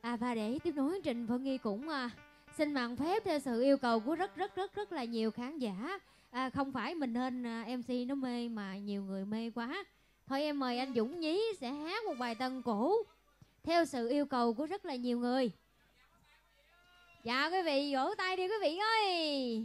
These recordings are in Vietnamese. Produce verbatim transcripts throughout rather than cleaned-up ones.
À, và để tiếp nối chương trình, Phương Nghi cũng à, xin mạn phép theo sự yêu cầu của rất rất rất rất là nhiều khán giả. À, không phải mình hên à, em xê nó mê mà nhiều người mê quá. Thôi em mời anh Dũng Nhí sẽ hát một bài tân cổ theo sự yêu cầu của rất là nhiều người. Dạ quý vị vỗ tay đi quý vị ơi.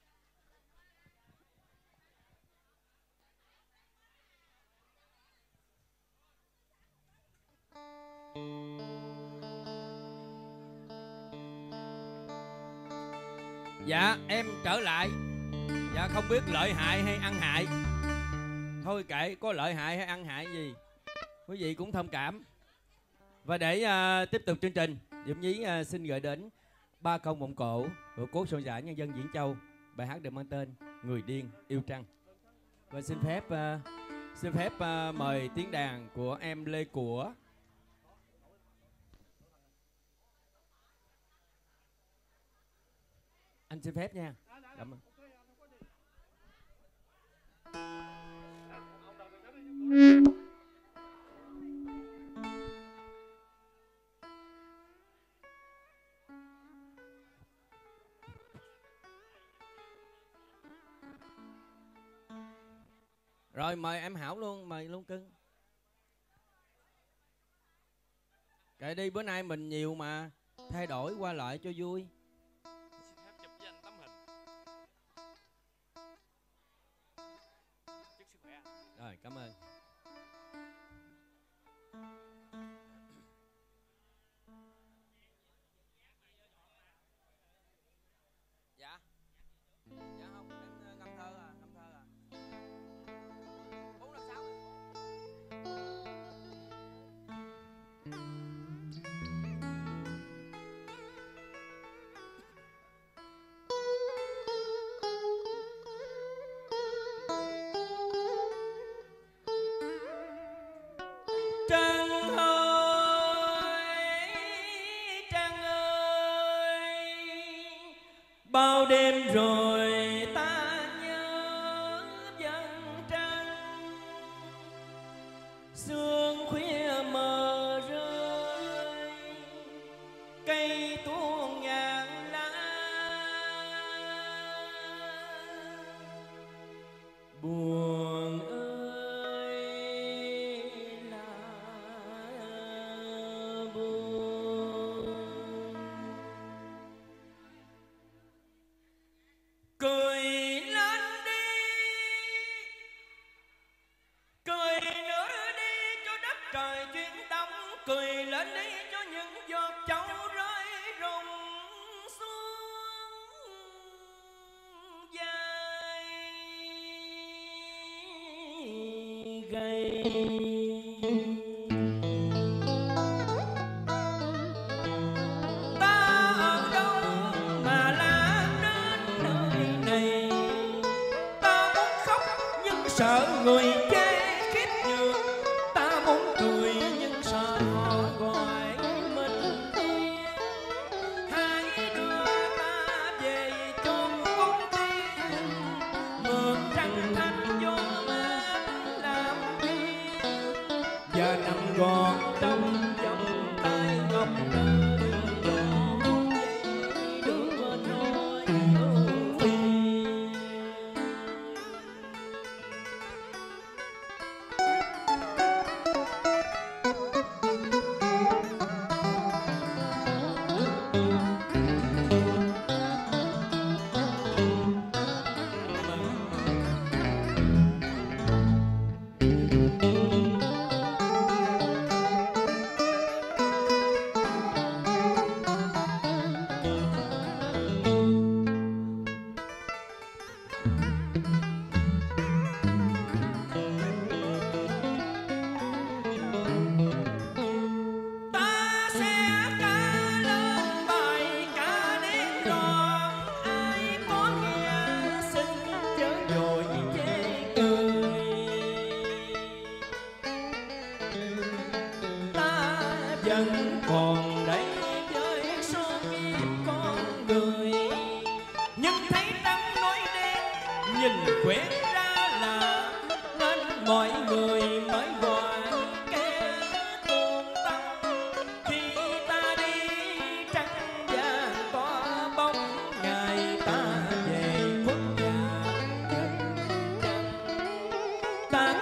Dạ em trở lại. Dạ không biết lợi hại hay ăn hại. Thôi kệ, có lợi hại hay ăn hại gì quý vị cũng thông cảm. Và để uh, tiếp tục chương trình, Dũng Nhí uh, xin gửi đến ba câu mộng cổ của cố soạn giả nhân dân Diễn Châu. Bài hát được mang tên Người Điên Yêu Trăng. Và xin phép uh, xin phép uh, mời tiếng đàn của em Lê Của. Anh xin phép nha. Cảm ơn. Rồi mời em Hảo luôn, mời luôn cưng. Kệ đi, bữa nay mình nhiều mà, thay đổi qua lại cho vui. Xin phép chụp với anh tấm hình. Chúc sức khỏe. Rồi, cảm ơn. Dạ. Dạ không, em ngâm thơ à, ngâm thơ à. Bốn năm sáu. Trăng ơi, trăng ơi, bao đêm rồi ta nhớ vầng trăng. Sương khuya mờ rơi, cây tuôn ngàn lá. Buồn ơi là buồn. Cười lên đi, cười nữa đi cho đất trời chuyển động. Cười lên đi cho những giọt châu rơi rụng xuống vai gầy. Ta ở đâu mà lãng đến nơi này? Ta muốn khóc nhưng sợ người chê khiếp nhường. Ta muốn cười nhưng sợ họ gọi mình điên. Hãy đưa ta về chốn cung tiên, mượn trăng thanh gió mát làm duyên. Và nằm gọn trong vòng tay ngọc nữ, đổ dây đưa nỗi ưu phiền. Ta sẽ ca lên bài ca đêm tròn. Ai có nghe xin chớ vội chê cười. Ta vẫn còn đây với số kiếp con người. Nhưng thấy trăng nói đen nhìn quen ra là, nên mọi người mới gọi kẻ tuôn tâm. Khi ta đi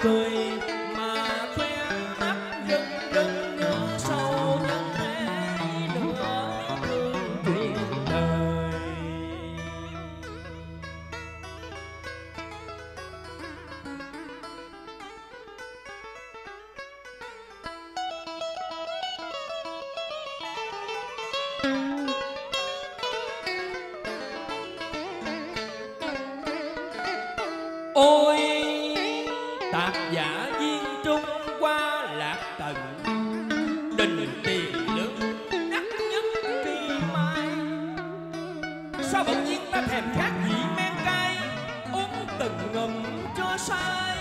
cười mà khoe mắt rưng rưng nước sâu chẳng thể nữa thương chuyện đời. Ôi tạc giả viên trung qua lạc tận, đình tiền lương đắc nhất kỳ mai. Sao bỗng nhiên ta thèm khát vị men cay, uống từng ngụm cho say.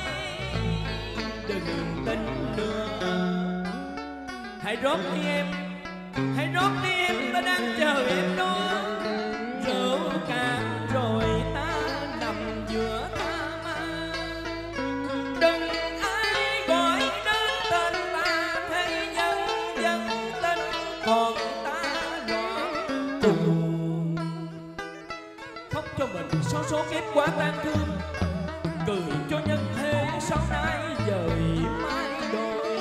Đừng tin nữa, hãy rót đi em, hãy rót đi em, ta đang chờ em đó. Rượu cạn rồi ta nằm giữa ta ma. Đừng ai gọi đến tên ta, thế nhân dân tin còn ta rõ cùng. Khóc cho mình số số kiếp quá tan thương, cười cho nhân thế sau nay dời mai đôi.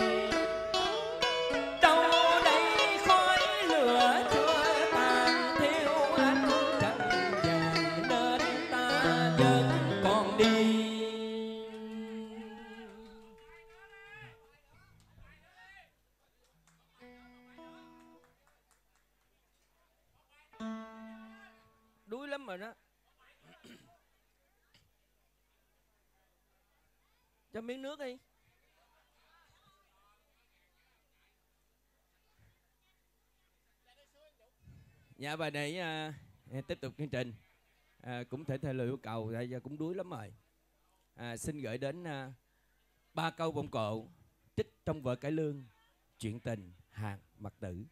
Đâu đây khói lửa chưa tàn thiêu ánh trăng vàng, nên ta vẫn còn đi. Đuối lắm rồi đó. Cho miếng nước đi. Dạ và để uh, tiếp tục chương trình, uh, cũng thể theo lời yêu cầu, tại giờ cũng đuối lắm rồi. Uh, xin gửi đến uh, ba câu vọng cổ trích trong vở cải lương Chuyện tình Hàng Mặc Tử.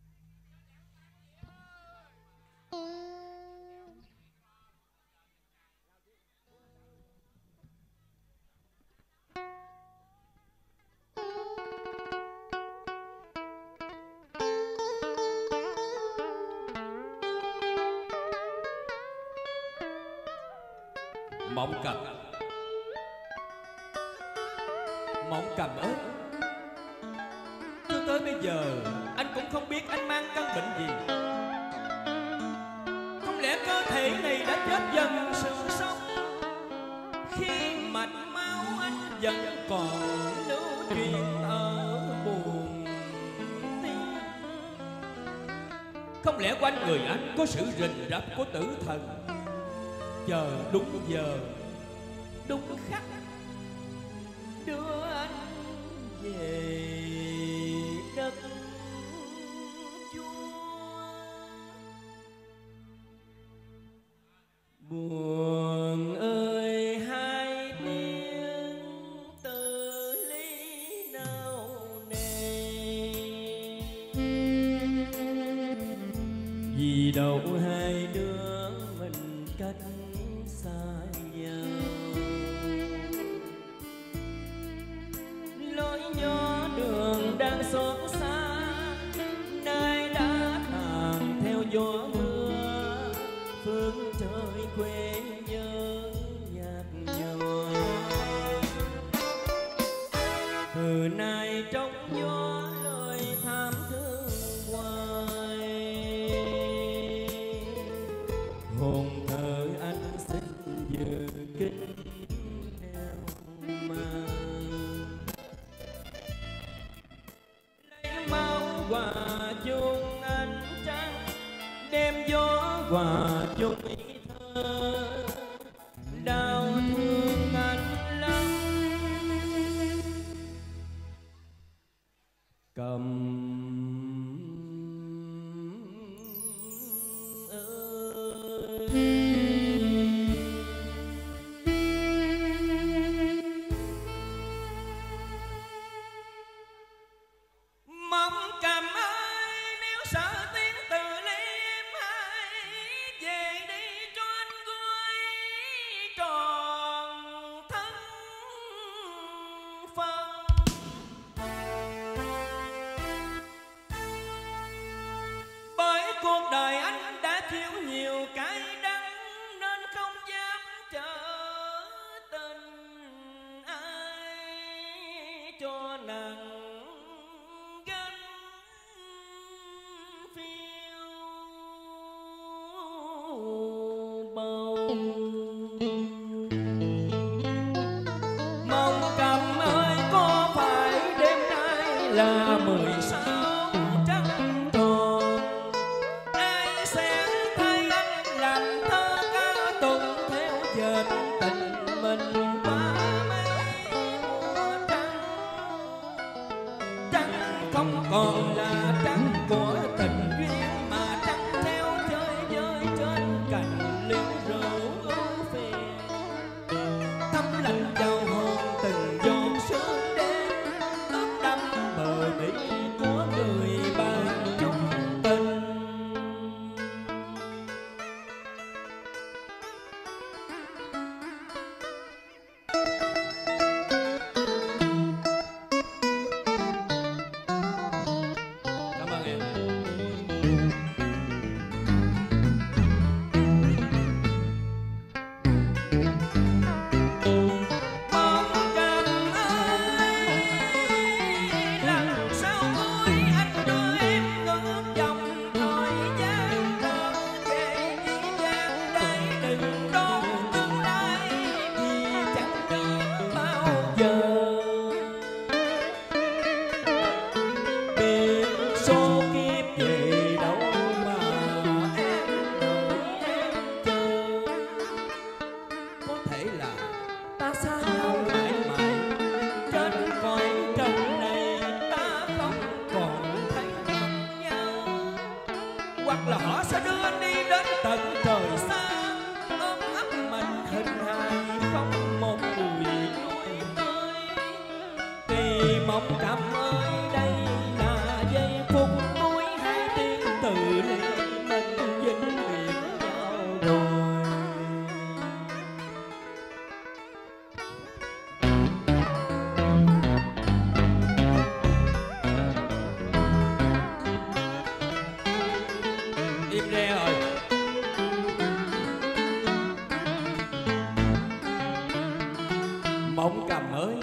Mộng cầm, mộng cầm ơi, cho tới bây giờ anh cũng không biết anh mang căn bệnh gì. Không lẽ cơ thể này đã chết dần sự sống, khi mạch máu anh vẫn còn lưu truyền ở buồn tim. Không lẽ quanh người anh có sự rình rập của tử thần, chờ đúng giờ đúng khắc đưa anh về đất Chúa. Buồn ơi hai tiếng từ ly nào nề, vì đâu hai đứa mình cách xa nhau. Lối gió đường đang xót xa, nay đã tàn theo gió mưa. Phương trời quê nhớ nhạt nhòa, từ nay trong gió lời thảm thương hoài. Hồn thở anh xin giữ kính theo mà, lấy máu hòa chung ánh trăng, đem gió hòa chung ý thơ. Đau thương anh lắm, cầm mong cầm ơi, nếu sợ tiếng từ ly em hãy về đi. hoặc là họ sẽ đưa anh đi đến tận trời xa, ôm ấp mình hình hài không một mùi nuôi ơi. Kỳ mộng cảm ơi, đây là giây phút cuối hai tiếng từ ly mình vĩnh biệt nhau rồi. Im re rồi. Mộng cầm ơi,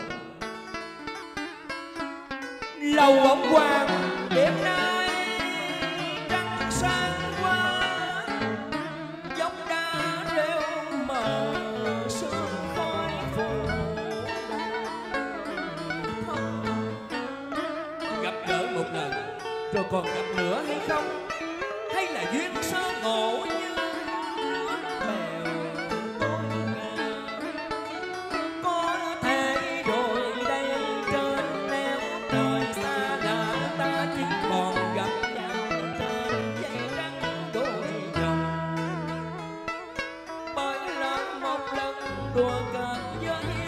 lâu bóng quang đêm nay trăng sáng qua, dốc đá rêu mờ sương khói phủ. Gặp gỡ một lần Rồi còn gặp nữa hay không? Hay là duyên sơ ngộ như nước bèo tối ngàn? Có thể rồi đây trên nẻo trời xa lạ, ta chỉ còn gặp nhau trên dây trắng đôi dòng. Bởi lỡ một lần đùa cợt với